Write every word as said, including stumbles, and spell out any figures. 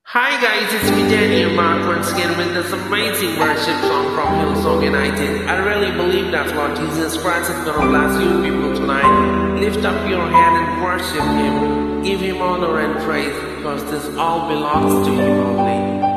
Hi guys, it's me Daniel Mark once again with this amazing worship song from Hillsongs United. I really believe that Lord Jesus Christ is going to bless you people tonight. Lift up your hand and worship Him. Give Him honor and praise because this all belongs to Him only.